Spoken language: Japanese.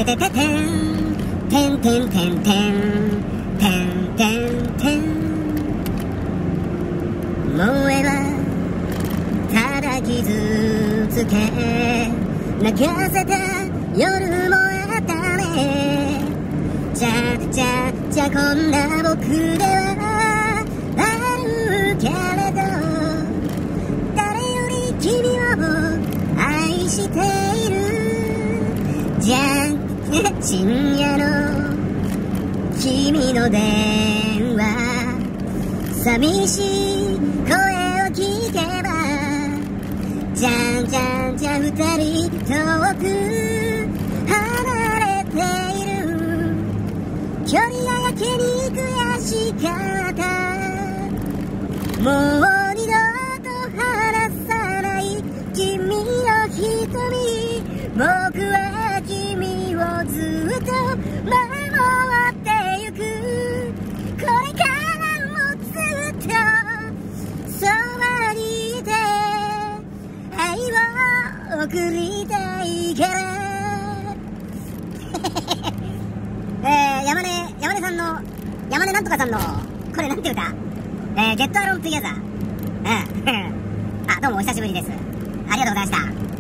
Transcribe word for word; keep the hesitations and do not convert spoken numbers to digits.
ててててんてんてんてんてんてんてんてん燃えはただ傷つけ泣かせた夜もあったね。じゃじゃじゃこんな僕ではあるけれど誰より君を愛している。じゃ深夜の君の電話寂しい声を聞けばじゃんじゃんじゃん二人遠く離れている。距離がやけに悔しかった。もう二度と離さない君の瞳。僕は君をずっと守ってゆく。これからもずっとそばにいて愛を送りたいからえー、山根、山根さんの、山根なんとかさんの、これなんて歌？えー、ゲットアロントゥギャザー。うん。あ、どうもお久しぶりです。ありがとうございました。